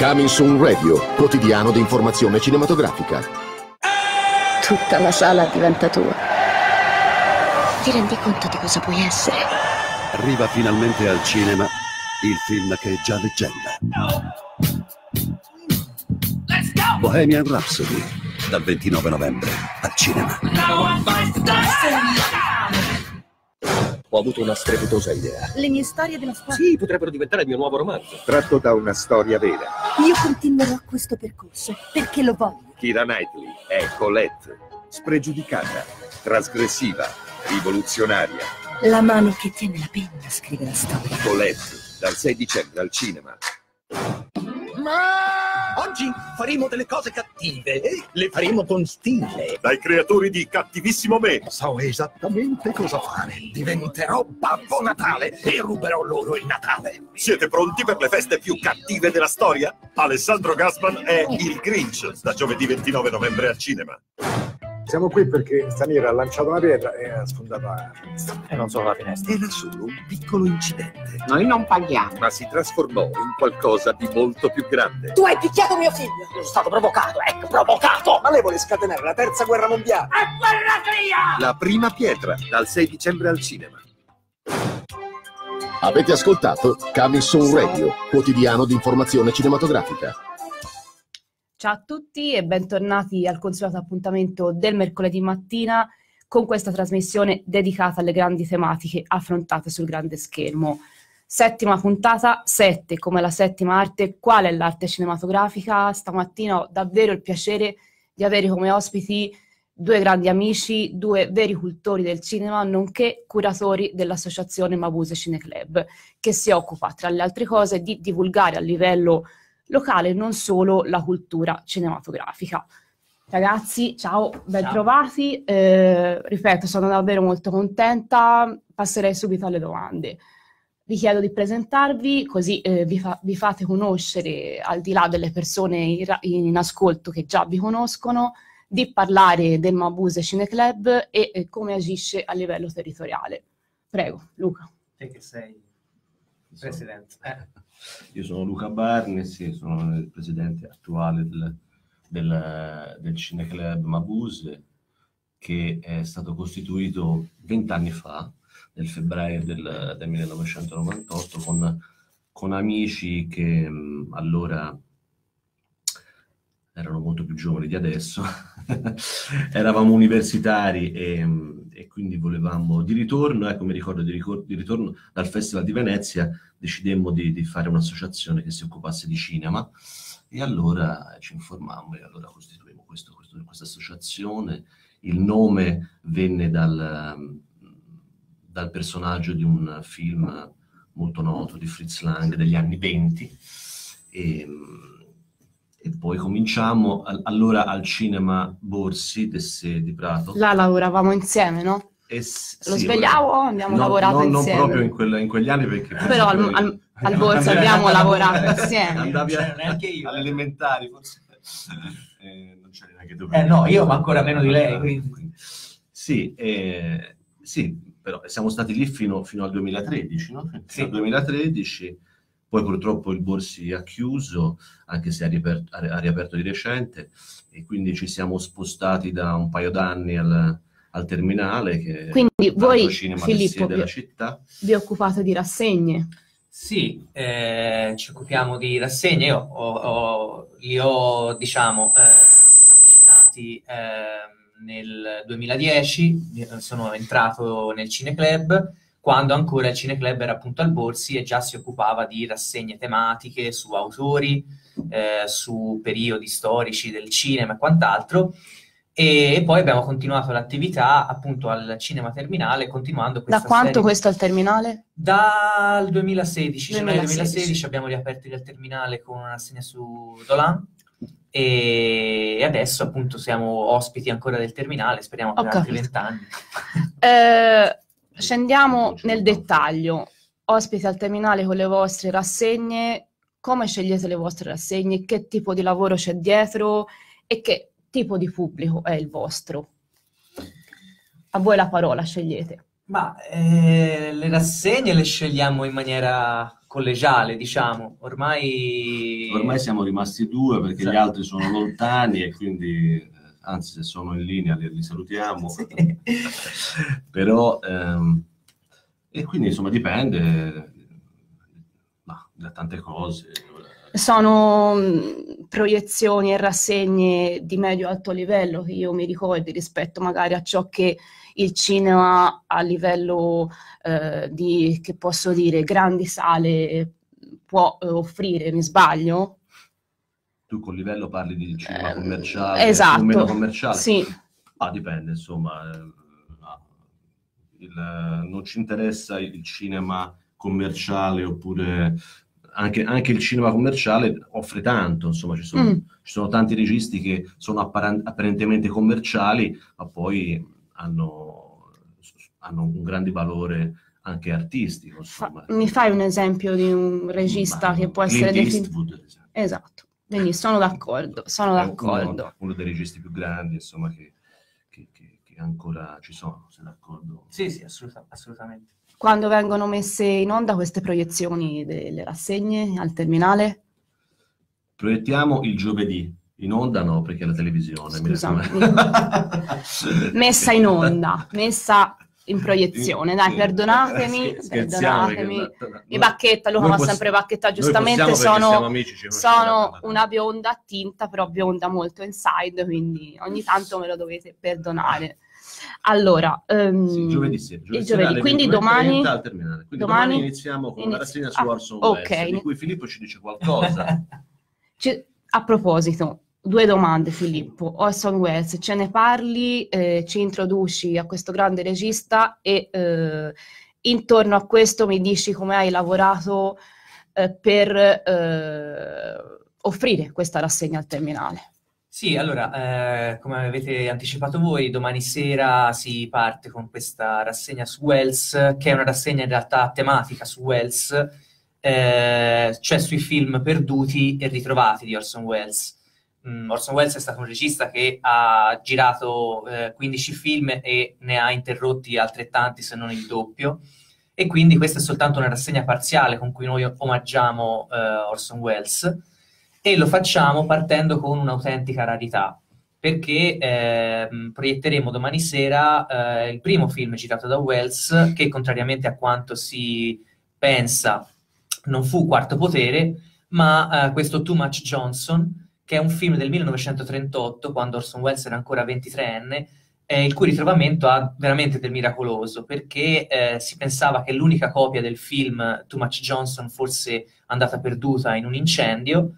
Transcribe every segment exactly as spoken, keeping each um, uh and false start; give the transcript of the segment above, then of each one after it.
Coming Soon Radio, quotidiano di informazione cinematografica. Tutta la sala diventa tua. Ti rendi conto di cosa puoi essere? Arriva finalmente al cinema il film che è già leggenda. Bohemian Rhapsody, dal ventinove novembre al cinema. Ho avuto una strepitosa idea. Le mie storie della scuola? Sì, potrebbero diventare il mio nuovo romanzo. Tratto da una storia vera. Io continuerò questo percorso, perché lo voglio. Keira Knightley è Colette, spregiudicata, trasgressiva, rivoluzionaria. La mano che tiene la penna scrive la storia. Colette, dal sei dicembre al cinema. Ma oggi faremo delle cose cattive e le faremo con stile. Dai creatori di Cattivissimo Me. So esattamente cosa fare. Diventerò Babbo Natale e ruberò loro il Natale. Siete pronti per le feste più cattive della storia? Alessandro Gassman è il Grinch, da giovedì ventinove novembre al cinema. Siamo qui perché Stanira ha lanciato una pietra e ha sfondato la finestra. E non solo la finestra. Era solo un piccolo incidente, Noi non paghiamo. ma si trasformò in qualcosa di molto più grande. Tu hai picchiato mio figlio! Sono stato provocato, ecco, provocato! Ma lei vuole scatenare la terza guerra mondiale? La prima pietra, dal sei dicembre al cinema. Avete ascoltato Coming Soon Radio, quotidiano di informazione cinematografica. Ciao a tutti e bentornati al consueto appuntamento del mercoledì mattina con questa trasmissione dedicata alle grandi tematiche affrontate sul grande schermo. Settima puntata, sette come la settima arte, qual è l'arte cinematografica? Stamattina ho davvero il piacere di avere come ospiti due grandi amici, due veri cultori del cinema, nonché curatori dell'associazione Mabuse Cineclub, che si occupa, tra le altre cose, di divulgare a livello locale non solo la cultura cinematografica. Ragazzi, ciao, ben ciao. Trovati. Eh, ripeto, sono davvero molto contenta. Passerei subito alle domande. Vi chiedo di presentarvi, così eh, vi, fa, vi fate conoscere, al di là delle persone in, in ascolto che già vi conoscono, di parlare del Mabuse Cineclub e eh, come agisce a livello territoriale. Prego, Luca. Te che sei presidente. Eh. Io sono Luca Barni, sì, sono il presidente attuale del, del, del Cineclub Mabuse, che è stato costituito vent'anni fa, nel febbraio del, del millenovecentonovantotto, con, con amici che mh, allora erano molto più giovani di adesso, eravamo universitari e, e quindi volevamo di ritorno, ecco mi ricordo di, ricor- di ritorno dal Festival di Venezia, decidemmo di, di fare un'associazione che si occupasse di cinema e allora ci informammo e allora costituimmo questo, questo, questa associazione. Il nome venne dal, dal personaggio di un film molto noto di Fritz Lang degli anni venti e, e poi cominciamo allora al cinema Borsi de di Prato. Là lavoravamo insieme, no? S- Lo sì, svegliavo, abbiamo no, lavorato no, insieme. Non proprio in, quella, in quegli anni perché... Però al, al, al Borsa abbiamo lavorato insieme. Andavi a, neanche io. Alle elementari, forse. Eh, non c'eri neanche tu. Eh no, io ma ancora meno di lei. Quindi. Sì, eh, sì, però siamo stati lì fino, fino al duemilatredici, no? Fino sì. al duemilatredici, poi purtroppo il Borsi ha chiuso, anche se ha riaperto, ha riaperto di recente, e quindi ci siamo spostati da un paio d'anni al... al terminale, che quindi voi, Filippo, della città. Vi occupate di rassegne? Sì, eh, ci occupiamo di rassegne. Io ho, ho, li ho, diciamo, eh, eh, nel duemiladieci, sono entrato nel Cineclub, quando ancora il Cineclub era appunto al Borsi e già si occupava di rassegne tematiche su autori, eh, su periodi storici del cinema e quant'altro. E poi abbiamo continuato l'attività appunto al Cinema Terminale, continuando questa Da quanto serie... questo al Terminale? Dal duemilasedici, gennaio duemilasedici. duemilasedici abbiamo riaperto il Terminale con una rassegna su Dolan e adesso appunto siamo ospiti ancora del Terminale, speriamo per altri vent'anni. Eh, scendiamo nel dettaglio. Ospiti al Terminale con le vostre rassegne, come scegliete le vostre rassegne, che tipo di lavoro c'è dietro e che tipo di pubblico è il vostro? A voi la parola, scegliete. Ma eh, le rassegne le scegliamo in maniera collegiale, diciamo. Ormai... Ormai siamo rimasti due perché Esatto. gli altri sono lontani e quindi, anzi se sono in linea li, li salutiamo. Sì. Però, ehm, e quindi insomma dipende ma, da tante cose. Sono mh, proiezioni e rassegne di medio-alto livello che io mi ricordi rispetto magari a ciò che il cinema a livello eh, di, che posso dire, grandi sale può eh, offrire, mi sbaglio? Tu con livello parli di cinema Eh, commerciale, esatto, o meno commerciale? sì. Ah, dipende, insomma. eh, no. Il- non ci interessa il cinema commerciale oppure anche, anche il cinema commerciale offre tanto, insomma, ci sono, Mm. ci sono tanti registi che sono apparen- apparentemente commerciali, ma poi hanno, hanno un grande valore anche artistico, Fa- insomma. mi fai un esempio di un regista Ma che può Clint essere definito? Eastwood, ad esempio. Esatto, quindi sono d'accordo, sono È d'accordo. uno, uno dei registi più grandi, insomma, che, che- che- che ancora ci sono, sei d'accordo? Sì, sì, assoluta- assolutamente. Quando vengono messe in onda queste proiezioni delle rassegne al terminale? Proiettiamo il giovedì, in onda no, perché è la televisione. mi Scusa, raccomando. messa in onda, messa in proiezione, dai, Sì. perdonatemi, Sì, scherziamo, perdonatemi. perché la- Mi bacchetta, Luca noi fa poss- sempre bacchetta, noi giustamente possiamo perché sono, siamo amici, ci conosciamo sono da tanto. una bionda a tinta, però bionda molto inside, quindi ogni tanto me lo dovete perdonare. Allora, ehm, Sì, giovedì sera, giovedì il sera giovedì, alle quindi ventuno e trenta domani, al terminale. Quindi domani domani iniziamo con una inizi- rassegna su ah, Orson ok. Welles, di cui Filippo ci dice qualcosa. Ci- a proposito, due domande Filippo. Orson Welles, ce ne parli, eh, ci introduci a questo grande regista e eh, intorno a questo mi dici come hai lavorato eh, per eh, offrire questa rassegna al terminale. Sì, allora, eh, come avete anticipato voi, domani sera si parte con questa rassegna su Welles, che è una rassegna in realtà tematica su Welles, eh, cioè sui film perduti e ritrovati di Orson Welles. Mm, Orson Welles è stato un regista che ha girato eh, quindici film e ne ha interrotti altrettanti, se non il doppio, e quindi questa è soltanto una rassegna parziale con cui noi omaggiamo eh, Orson Welles. E lo facciamo partendo con un'autentica rarità, perché eh, proietteremo domani sera eh, il primo film girato da Welles, che contrariamente a quanto si pensa non fu Quarto Potere, ma eh, questo Too Much Johnson, che è un film del millenovecentotrentotto, quando Orson Welles era ancora ventitreenne, eh, il cui ritrovamento ha veramente del miracoloso, perché eh, si pensava che l'unica copia del film Too Much Johnson fosse andata perduta in un incendio,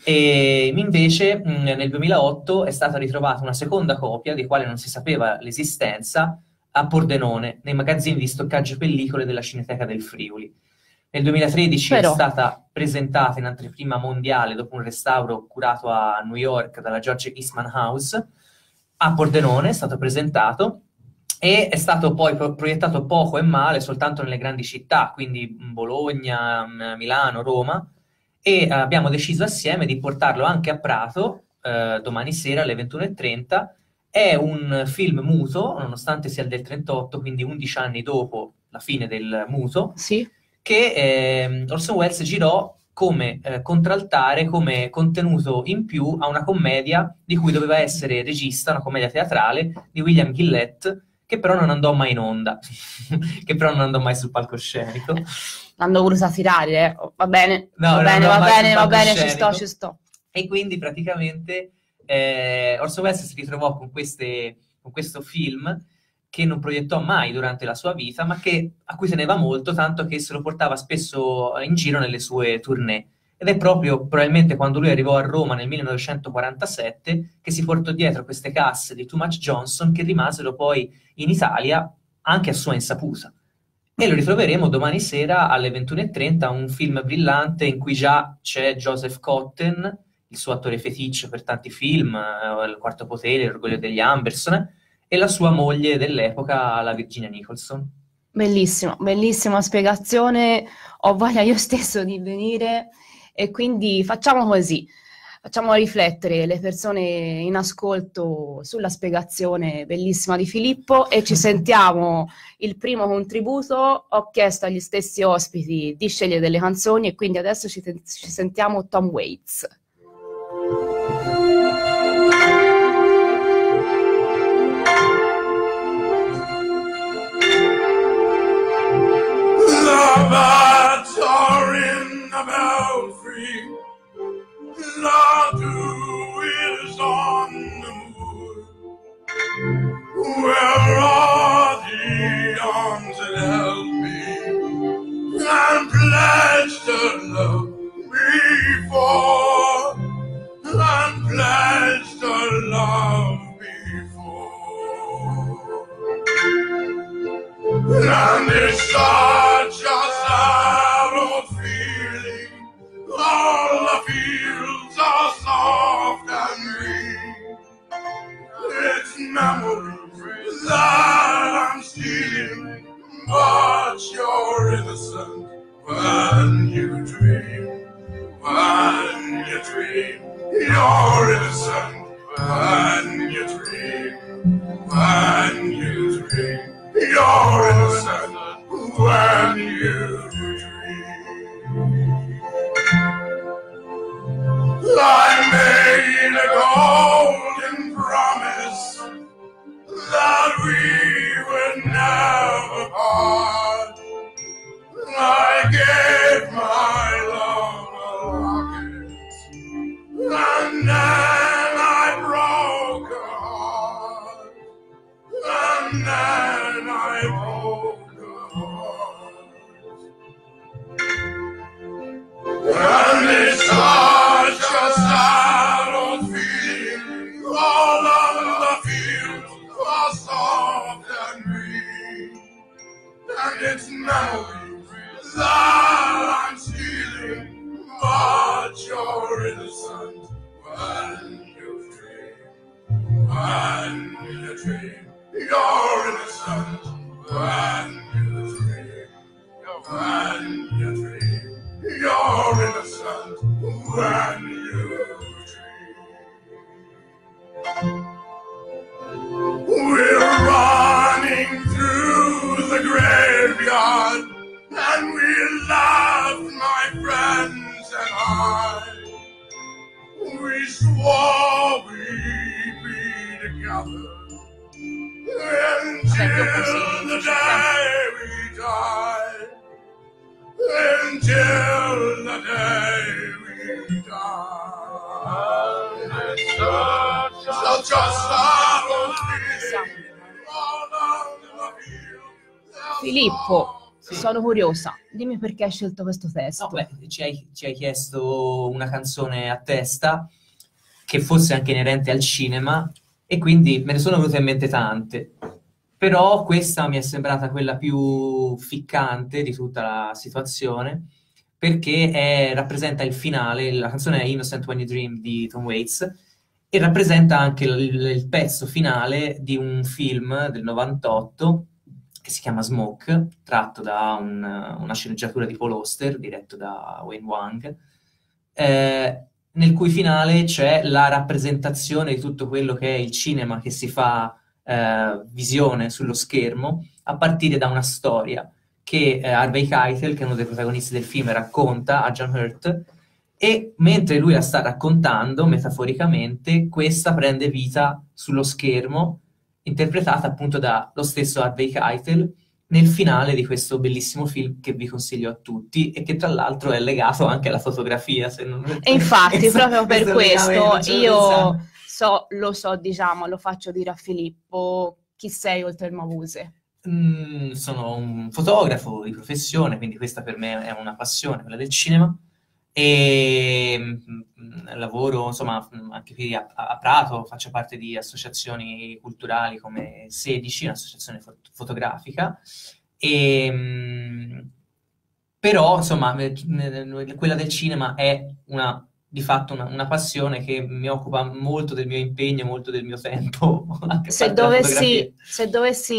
e invece mh, nel duemilaotto è stata ritrovata una seconda copia, di quale non si sapeva l'esistenza, a Pordenone, nei magazzini di stoccaggio pellicole della Cineteca del Friuli. Nel duemilatredici Però- è stata presentata in anteprima mondiale dopo un restauro curato a New York dalla George Eastman House. A Pordenone è stato presentato e è stato poi pro- proiettato poco e male soltanto nelle grandi città, quindi Bologna, m- Milano, Roma, e eh, abbiamo deciso assieme di portarlo anche a Prato eh, domani sera alle ventuno e trenta. È un film muto, nonostante sia del trentotto, quindi undici anni dopo la fine del muto, Sì? che eh, Orson Welles girò come eh, contraltare, come contenuto in più a una commedia di cui doveva essere regista, una commedia teatrale di William Gillette, che però non andò mai in onda, che però non andò mai sul palcoscenico. L'hanno voluta tirare, eh. Va bene, No, va no, bene, no, va mai bene, sul va bene, ci sto, palcoscenico. ci sto. E quindi praticamente eh, Orson Welles si ritrovò con, queste, con questo film che non proiettò mai durante la sua vita, ma che, a cui teneva molto, tanto che se lo portava spesso in giro nelle sue tournée. Ed è proprio probabilmente quando lui arrivò a Roma nel millenovecentoquarantasette che si portò dietro queste casse di Too Much Johnson, che rimasero poi in Italia anche a sua insaputa. E lo ritroveremo domani sera alle ventuno e trenta, un film brillante in cui già c'è Joseph Cotten, il suo attore feticcio per tanti film, eh, Il Quarto Potere, L'Orgoglio degli Amberson, e la sua moglie dell'epoca, la Virginia Nicholson. Bellissimo, bellissima spiegazione. Ho voglia io stesso di venire e quindi facciamo così. facciamo riflettere le persone in ascolto sulla spiegazione bellissima di Filippo e ci sentiamo il primo contributo. Ho chiesto agli stessi ospiti di scegliere delle canzoni e quindi adesso ci, ci sentiamo Tom Waits. The birds are in the belfry, the dew is on the moor. Where are the arms that held me and pledged to love before, and pledged to love before? And it's such a sad old feeling, all the fields are soft and green. It's memories that I'm stealing, but you're innocent when you dream, when you dream. You're innocent when you dream, when you dream. You're innocent when you dream. I made a golden promise that we would never part. I gave my love a locket, and then I broke her heart, and then I broke her heart. And it's such a sad old feeling, all of the fields are soft and green, and it's memories that I'm stealing, but you're innocent when you dream, when you dream. You're innocent when you dream, when you dream. You're innocent when you dream. We're running through the graveyard, and we laughed, my friends and I. We swore we'd be together until the day we die, until the day we die. It's such, such a sad feeling, all down the field. Filippo, sono curiosa, dimmi perché hai scelto questo testo. No, beh, ci hai, ci hai chiesto una canzone a testa che fosse anche inerente al cinema, e quindi me ne sono venute in mente tante, però questa mi è sembrata quella più ficcante di tutta la situazione, perché è, rappresenta il finale. La canzone è Innocent When You Dream di Tom Waits, e rappresenta anche il, il pezzo finale di un film del novantotto che si chiama Smoke, tratto da un, una sceneggiatura di Paul Auster, diretto da Wayne Wang, eh, nel cui finale c'è la rappresentazione di tutto quello che è il cinema che si fa eh, visione sullo schermo, a partire da una storia che eh, Harvey Keitel, che è uno dei protagonisti del film, racconta a John Hurt, e mentre lui la sta raccontando, metaforicamente, questa prende vita sullo schermo, interpretata appunto dallo stesso Harvey Keitel, nel finale di questo bellissimo film che vi consiglio a tutti, e che tra l'altro è legato anche alla fotografia. Se non... E infatti, proprio per questo, io pensato. so, lo so, diciamo, lo faccio dire a Filippo, chi sei oltre il Mabuse? Mm, sono un fotografo di professione, quindi questa per me è una passione, quella del cinema, e mm, lavoro insomma anche qui a, a Prato, faccio parte di associazioni culturali come sedici, un'associazione fot- fotografica, e, mm, però insomma quella del cinema è una, di fatto una, una passione che mi occupa molto del mio impegno, molto del mio tempo. Anche Se parte della dovessi, fotografia. se dovessi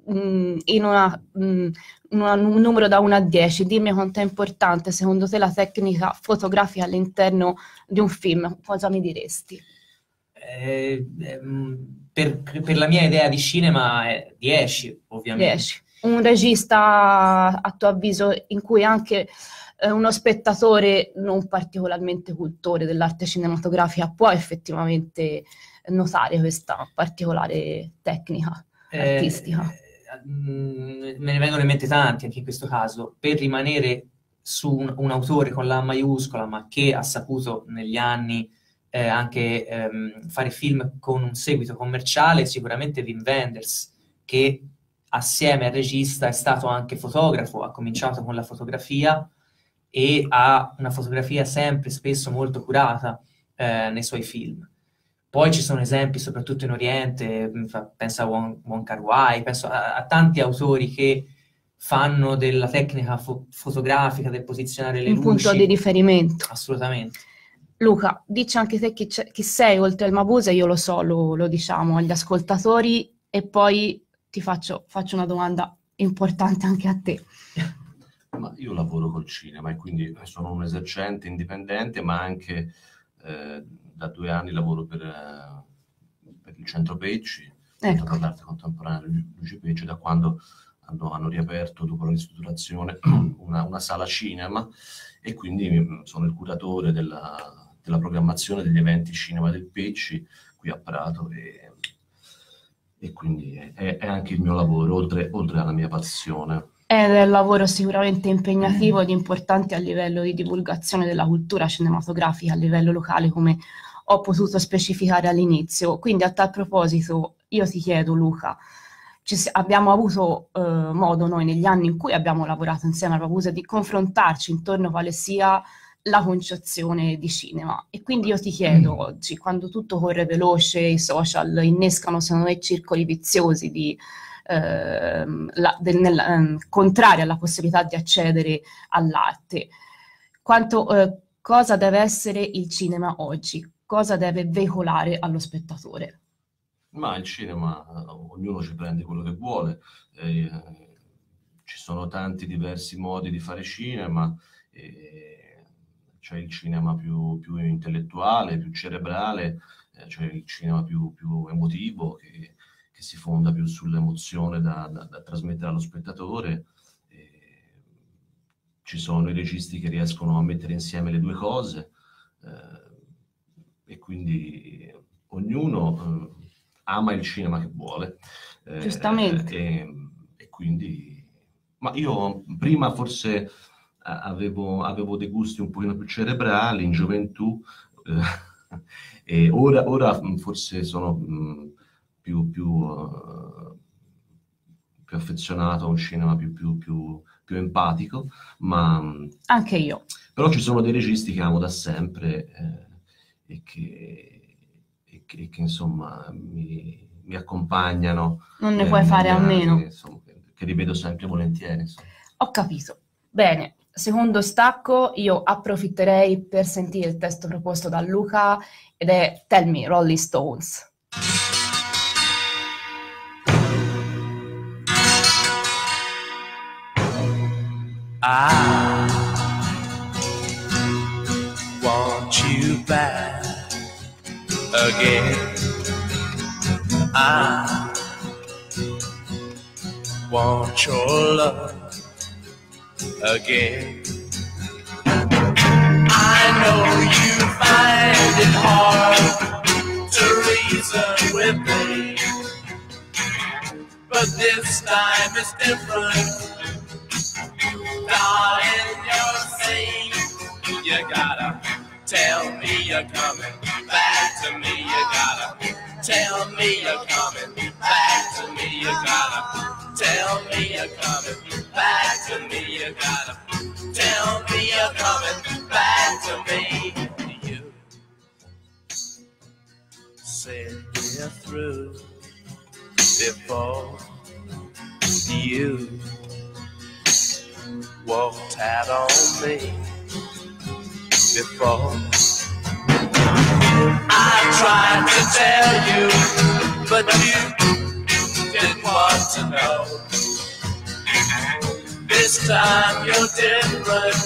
mh, in una, mh, una- un numero da uno a dieci, dimmi quanto è importante secondo te la tecnica fotografica all'interno di un film, cosa mi diresti? Eh, ehm, per, per la mia idea di cinema è dieci, ovviamente. dieci. Un regista, a tuo avviso, in cui anche eh, uno spettatore non particolarmente cultore dell'arte cinematografica può effettivamente notare questa particolare tecnica Eh, artistica? mm, me ne vengono in mente tanti anche in questo caso. Per rimanere su un, un autore con la A maiuscola, ma che ha saputo negli anni eh, anche ehm, fare film con un seguito commerciale, sicuramente Wim Wenders, che assieme al regista è stato anche fotografo, ha cominciato con la fotografia e ha una fotografia sempre, spesso molto curata eh, nei suoi film. Poi ci sono esempi, soprattutto in Oriente, mh, fa- penso a Wong, Wong Kar-wai, penso a, a tanti autori che fanno della tecnica fo- fotografica, del posizionare le Un luci. punto di riferimento. Assolutamente. Luca, dici anche te chi, c'è- chi sei oltre al Mabuse, io lo so, lo, lo diciamo agli ascoltatori, e poi ti faccio, faccio una domanda importante anche a te. Ma io lavoro col cinema e quindi sono un esercente indipendente, ma anche eh, da due anni lavoro per, eh, per il Centro Pecci, Ecco. Centro per l'Arte Contemporanea Lu- Luigi Pecci, da quando hanno, hanno riaperto, dopo la ristrutturazione, una, una sala cinema, e quindi mm, sono il curatore della, della programmazione degli eventi cinema del Pecci qui a Prato, e, e quindi è, è anche il mio lavoro, oltre, oltre alla mia passione. Ed è un lavoro sicuramente impegnativo ed importante a livello di divulgazione della cultura cinematografica a livello locale, come ho potuto specificare all'inizio. Quindi a tal proposito io ti chiedo, Luca, ci si- abbiamo avuto eh, modo noi negli anni in cui abbiamo lavorato insieme a Mabuse di confrontarci intorno a quale sia la concezione di cinema. E quindi io ti chiedo oggi, quando tutto corre veloce, i social innescano secondo me circoli viziosi di ehm, la- del- nel- ehm, contrari alla possibilità di accedere all'arte, quanto, eh, cosa deve essere il cinema oggi? Cosa deve veicolare allo spettatore? Ma il cinema, eh, ognuno ci prende quello che vuole, eh, ci sono tanti diversi modi di fare cinema, eh, c'è il cinema più, più intellettuale, più cerebrale, eh, c'è il cinema più, più emotivo, che, che si fonda più sull'emozione da, da- da trasmettere allo spettatore. eh, Ci sono i registi che riescono a mettere insieme le due cose, eh, e quindi ognuno eh, ama il cinema che vuole. eh, Giustamente. E, e quindi... Ma io prima forse a- avevo, avevo dei gusti un pochino più cerebrali in gioventù, eh, e ora, ora mh, forse sono mh, più, più, eh, più affezionato a un cinema più, più, più, più empatico, ma mh, Anche io. però ci sono dei registi che amo da sempre, eh, e che, e che- e che, insomma mi, mi accompagnano. Non ne eh, puoi fare a negli anni, meno. insomma, che, che rivedo sempre volentieri. Insomma. Ho capito. Bene, secondo stacco io approfitterei per sentire il testo proposto da Luca, ed è Tell Me, Rolling Stones. I want you back again. I want your love again. I know you find it hard to reason with me, but this time it's different. Darling, you're saying you gotta tell me you're coming back to me. You gotta tell me you're coming back to me. You gotta tell me you're coming back to me. You gotta tell me you're coming back to me. You said we're through before you walked out on me before. I tried to tell you, but you didn't want to know. This time you're different,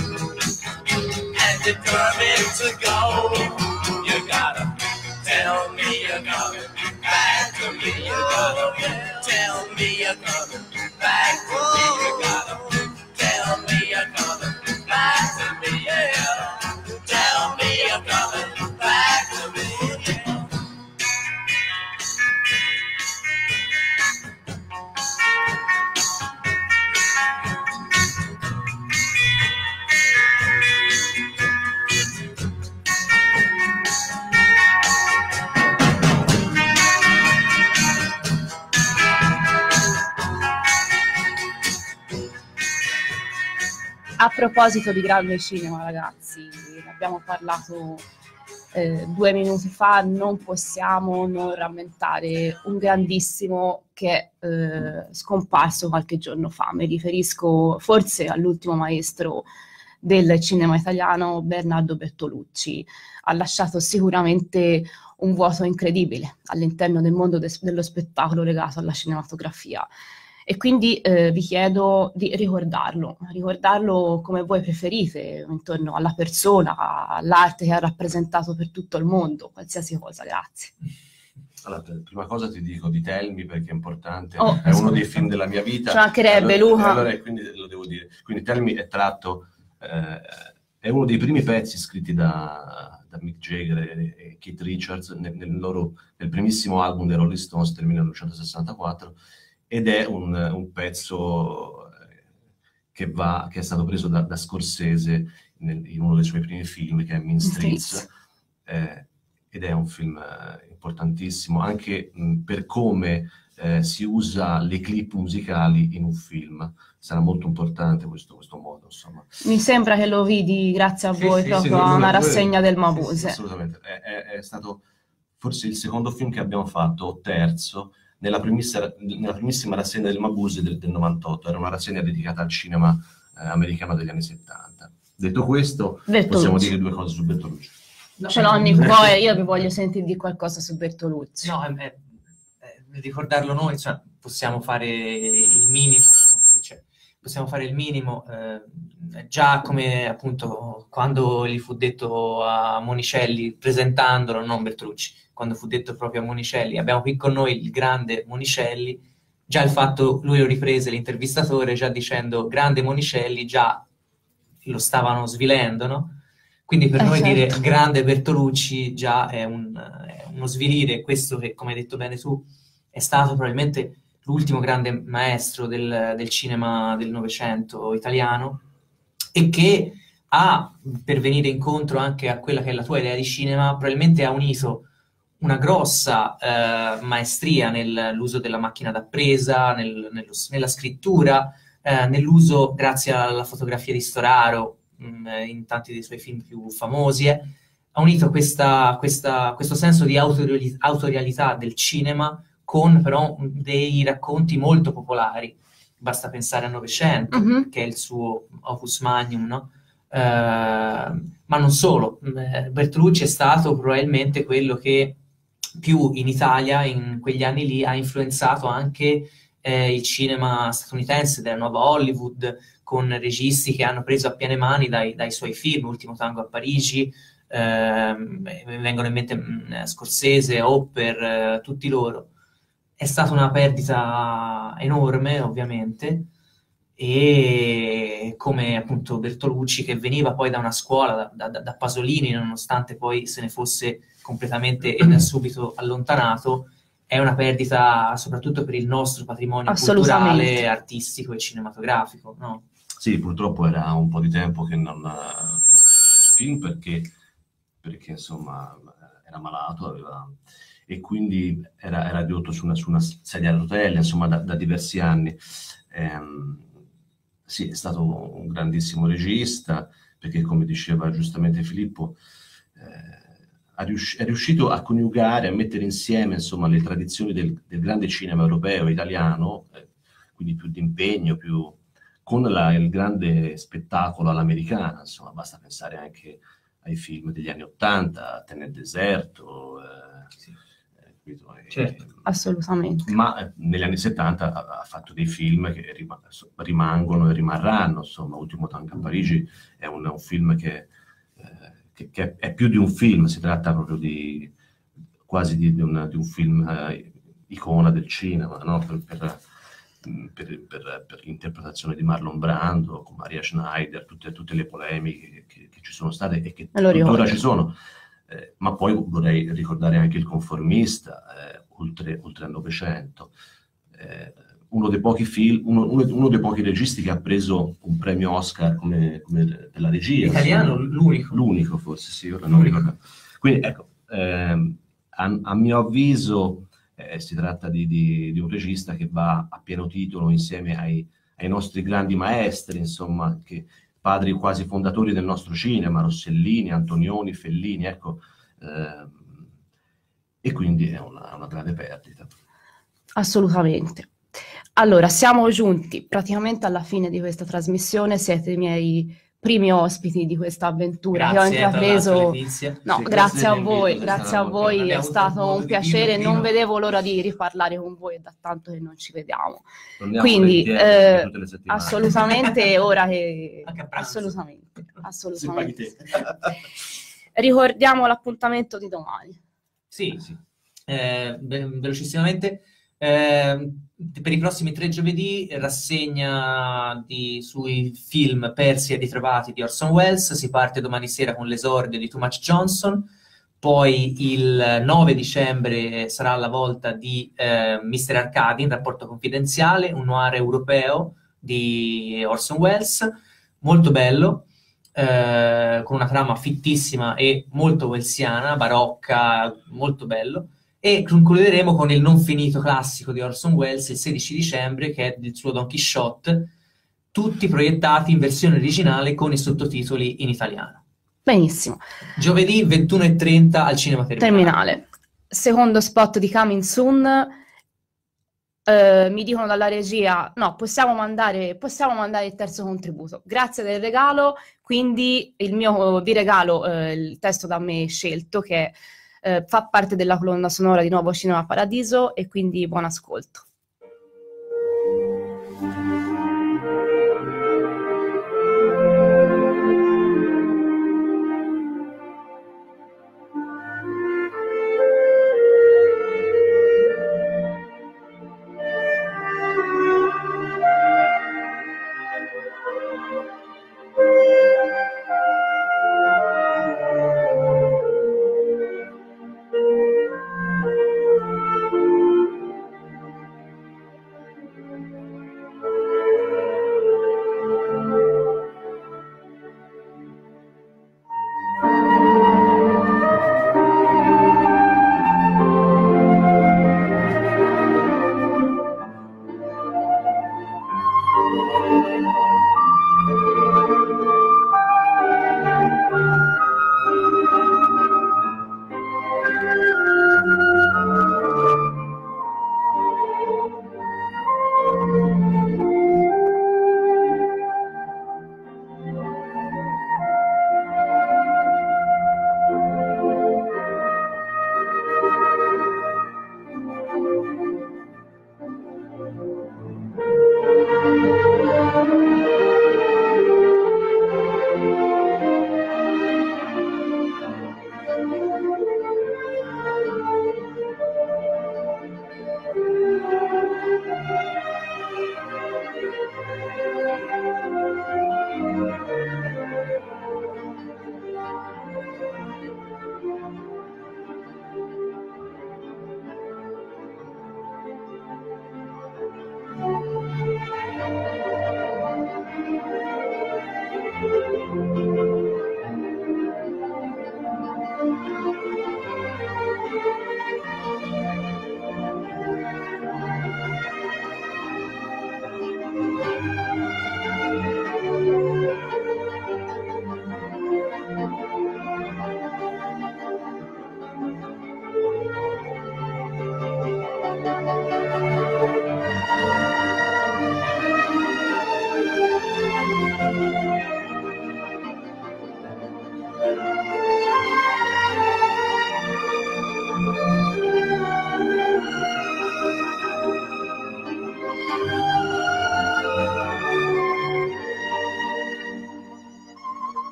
and determined to go. You gotta tell me you're coming back to me. You gotta tell me you're coming back to me. You gotta tell me you're coming back to me. Yeah, tell me you're coming back to me. Yeah. A proposito di grande cinema, ragazzi, ne abbiamo parlato eh, due minuti fa, non possiamo non rammentare un grandissimo che è eh, scomparso qualche giorno fa. Mi riferisco forse all'ultimo maestro del cinema italiano, Bernardo Bertolucci. Ha lasciato sicuramente un vuoto incredibile all'interno del mondo de- dello spettacolo legato alla cinematografia. E quindi eh, vi chiedo di ricordarlo, ricordarlo come voi preferite, intorno alla persona, all'arte che ha rappresentato per tutto il mondo, qualsiasi cosa. Grazie. Allora, per prima cosa ti dico di Tell Me perché è importante, Oh, è uno dei film della mia vita. Ci mancherebbe, allora, Luca. Allora, quindi lo devo dire. Quindi Tell Me è tratto, eh, è uno dei primi pezzi scritti da, da Mick Jagger e, e Keith Richards nel, nel loro, nel primissimo album dei Rolling Stones del millenovecentosessantaquattro. Ed è un, un pezzo che, va, che è stato preso da, da Scorsese nel, in uno dei suoi primi film, che è Mean Streets, eh, ed è un film eh, importantissimo, anche mh, per come eh, si usa le clip musicali in un film. Sarà molto importante questo, questo modo, insomma. Mi sembra che lo vidi grazie a Sì, voi sì, proprio sì, a lui- una lui- rassegna del sì, Mabuse. sì, assolutamente. È, è- è stato forse il secondo film che abbiamo fatto, o terzo, nella, primissa- nella primissima rassegna del Mabuse del, del novantotto. Era una rassegna dedicata al cinema eh, americano degli anni settanta. Detto questo, Bertolucci. possiamo dire due cose su Bertolucci. Ce l'ho Nico, poi io vi voglio sentire di qualcosa su Bertolucci. No, eh, eh, ricordarlo noi, cioè, possiamo fare il minimo, cioè, possiamo fare il minimo, eh, già come appunto quando gli fu detto a Monicelli, presentandolo, non Bertolucci, quando fu detto proprio a Monicelli, abbiamo qui con noi il grande Monicelli, già il fatto, lui lo riprese l'intervistatore già dicendo grande Monicelli, già lo stavano svilendo, no? Quindi per Eh, noi dire certo. grande Bertolucci già è, un, è uno svilire, questo che, come hai detto bene tu, è stato probabilmente l'ultimo grande maestro del, del cinema del Novecento italiano e che ha, per venire incontro anche a quella che è la tua idea di cinema, probabilmente ha unito una grossa eh, maestria nell'uso della macchina da presa, nel- nello- nella scrittura, eh, nell'uso, grazie alla fotografia di Storaro, mh, in tanti dei suoi film più famosi, eh, ha unito questa, questa- questo senso di autori- autorialità del cinema con però dei racconti molto popolari. Basta pensare a Novecento, Mhm. che è il suo opus magnum, no? Eh, ma non solo. Eh, Bertolucci è stato probabilmente quello che più in Italia, in quegli anni lì, ha influenzato anche eh, il cinema statunitense, della nuova Hollywood, con registi che hanno preso a piene mani dai, dai suoi film, Ultimo tango a Parigi, ehm, mi vengono in mente mh, Scorsese, Hopper, eh, tutti loro. È stata una perdita enorme, ovviamente, e come appunto Bertolucci, che veniva poi da una scuola, da, da- da Pasolini, nonostante poi se ne fosse completamente e da subito allontanato, è una perdita soprattutto per il nostro patrimonio Assolutamente. culturale, artistico e cinematografico, no? Sì, purtroppo era un po' di tempo che non eh, film perché, perché insomma era malato, aveva, e quindi era, era ridotto su una, su una sedia a rotelle, insomma, da, da diversi anni. Ehm, sì, è stato un grandissimo regista, perché come diceva giustamente Filippo, eh, ha rius- è riuscito a coniugare, a mettere insieme, insomma, le tradizioni del, del grande cinema europeo e italiano, eh, quindi più di impegno, più con la- il grande spettacolo all'americana, insomma, basta pensare anche ai film degli anni Ottanta, Te nel deserto, eh, capito? E- Certo, assolutamente. Ma eh, negli anni settanta ha, ha fatto dei film che rima- rimangono e rimarranno, insomma, Ultimo tango a Parigi è un, è un film che, eh, che, che è più di un film, si tratta proprio di quasi di, di, un, di un film eh, icona del cinema, no? Per, per, per, per, per l'interpretazione di Marlon Brando, con Maria Schneider, tutte, tutte le polemiche che, che ci sono state e che tuttora ci sono. Eh, ma poi vorrei ricordare anche Il conformista, eh, oltre, oltre al Novecento, eh, uno dei pochi film, uno, uno, uno dei pochi registi che ha preso un premio Oscar come, come per la regia. Italiano, insomma. l'unico. L'unico forse, sì, ora non ricordo. Quindi ecco, ehm, a, a mio avviso eh, si tratta di, di, di un regista che va a pieno titolo insieme ai, ai nostri grandi maestri, insomma, che padri quasi fondatori del nostro cinema, Rossellini, Antonioni, Fellini, ecco, ehm, e quindi è una, una grande perdita. Assolutamente. Allora, siamo giunti praticamente alla fine di questa trasmissione, siete i miei primi ospiti di questa avventura che ho Grazie, tra intrapreso. l'altro, Letizia. No, Sì, grazie grazie a dell'invito, voi, è grazie stata a molto- voi, è abbiamo avuto stato modo un di piacere, dirlo non prima. vedevo l'ora di riparlare con voi, è da tanto che non ci vediamo. Torniamo Quindi, volentieri eh, tutte le settimane. assolutamente, ora che... Anche a pranzo. Assolutamente, Se paghi assolutamente. te. Ricordiamo l'appuntamento di domani. Sì, sì. Eh, ve- velocissimamente, eh, per i prossimi tre giovedì rassegna di- sui film persi e ritrovati di Orson Welles. Si parte domani sera con l'esordio di Too Much Johnson, poi il nove dicembre sarà la volta di eh, mister Arcadi, in rapporto confidenziale, un noir europeo di Orson Welles, molto bello, eh, con una trama fittissima e molto wellsiana, barocca, molto bello. E concluderemo con il non finito classico di Orson Welles, il sedici dicembre, che è il suo Don Quixote, tutti proiettati in versione originale con i sottotitoli in italiano. Benissimo. Giovedì ventuno e trenta al Cinema Terminale. Terminale. Secondo spot di Coming Soon. Eh, mi dicono dalla regia, no, possiamo mandare, possiamo mandare il terzo contributo. Grazie del regalo, quindi il mio vi regalo eh, il testo da me scelto, che eh, fa parte della colonna sonora di Nuovo Cinema Paradiso, e quindi buon ascolto.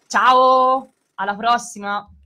Ciao, alla prossima!